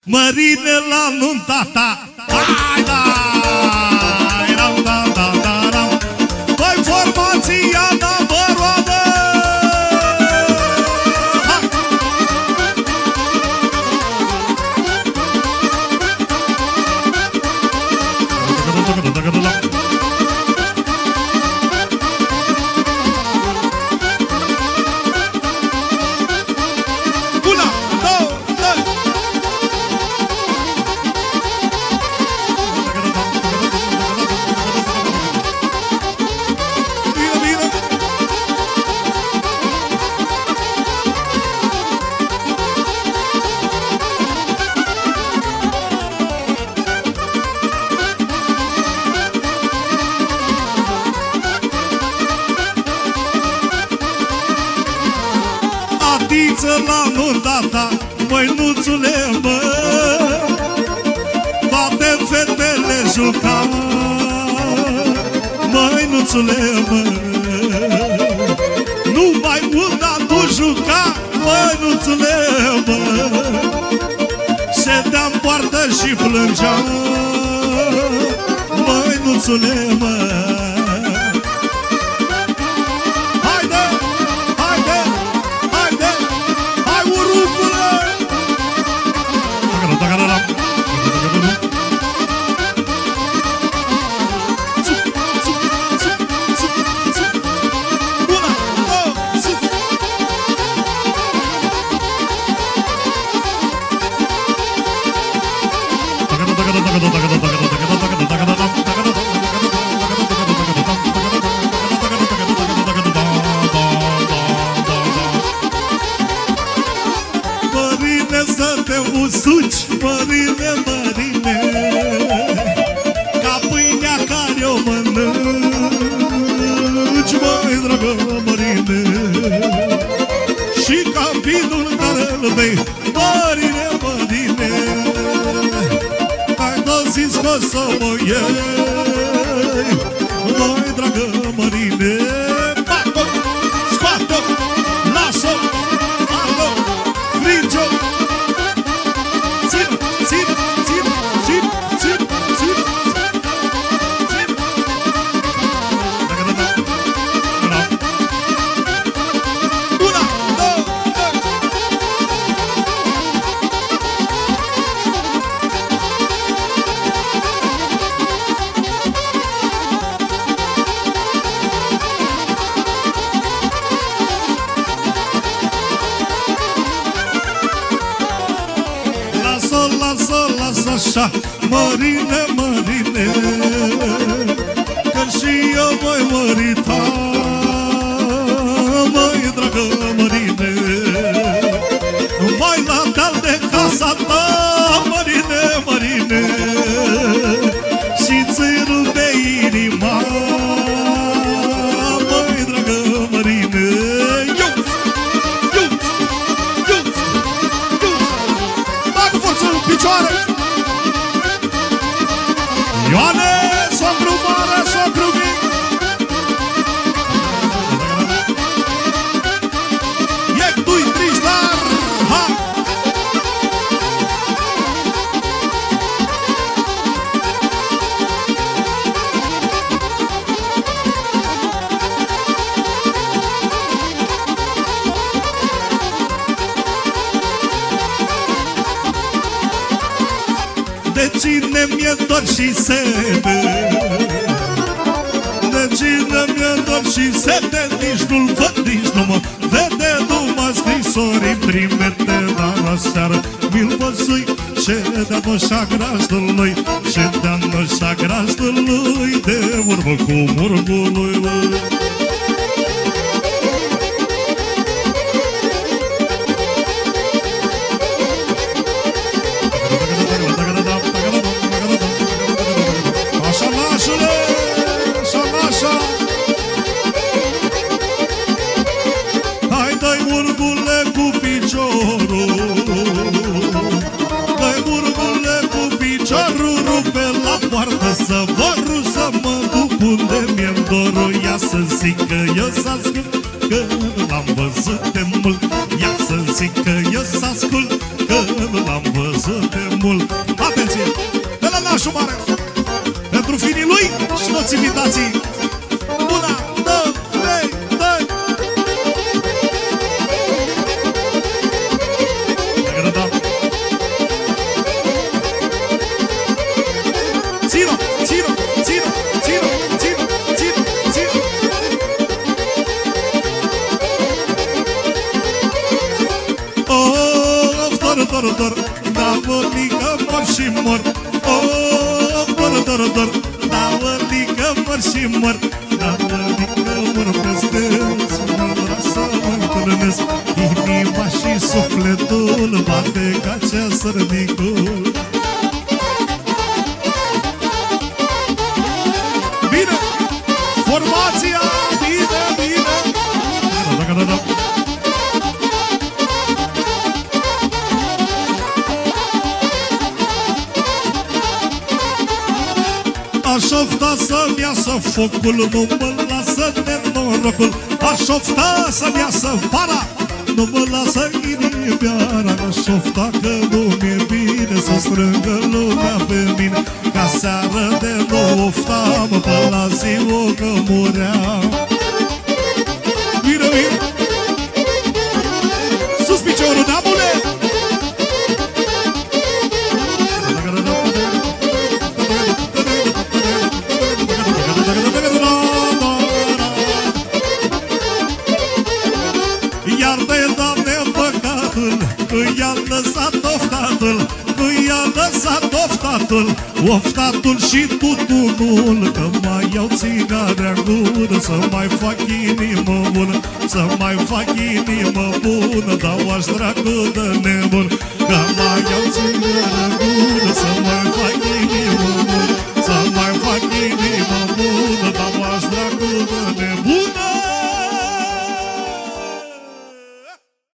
Mărine la nunta ta. Hai da! Băi, formația ta vă roadă! La nunta ta, măinuțule, mă, toate fetele juca, măinuțule, mă, numai una nu juca, măinuțule, mă, ședea-n poartă și plângea, măinuțule, mă. Usuci, mărine, mărine, ca pâinea care o mănânci, măi, dragă mărine, și ca vinul care-l bei, mărine, mărine, ai tot zis că o să mă iei, măi, dragă mărine. Bată, scoată, lasă, ardă, frige-o, așa, mărine, mărine, că și eu voi mărita, măi, dragă mărine, mai la deal de casa ta, mărine, mărine, și-ți rupe inima, măi, dragă mărine. Iuț, iuț, iuț, iuț, bagă forță în picioare. Ioane, socru mare, socru mic, e tu-i triștar, ha! De cine mi-e dor și sete, de cine mi-e dor și sete, nici nu-l văd, nici nu mă vede, numai scrisori trimite, dar aseară mi-l văzui, ședea noșa grajdului, ședea noșa grajdului, de vorbă cu murgului. Hai, dă-i murgule cu piciorul, dă-i murgule cu piciorul, rupe la poartă să voru, să mă duc unde mi-e dorul. Ia să zică eu s-ascult, că l-am văzut de mult, ia să zică eu s-ascult, că l-am l-am văzut de mult. Atenție! De la nașul mare! Pentru finii lui și toți invitații. Una, două, trei, doi! Țină, țină, țină, țină, țină, țină, țină. Oh, dor, da vălică mor și mor. Oh, dor, da vălică mor și mor. Da vălică mor peste mor să mă întâlnesc. Inima și sufletul bate ca cea sărnicul. Bine! Formația! Bine, bine! Aș ofta să-mi iasă focul, nu mă lasă nenorocul. Aș ofta să-mi iasă para, nu mă lasă inimioara. Aș ofta că nu mi-e bine să strângă lumea pe mine. Ca seară de nu oftam, până la ziua că muream. Bine, bine! Sus piciorul, neamule! Iartă-i, Doamne, păcatul, că i-a lăsat oftatul, că i-a lăsat oftatul, oftatul și tutunul, că mai iau țigarea în gură, să mai fac inimă bună, să mai fac inimă bună, dau aș dracu de nebun, că mai iau țigarea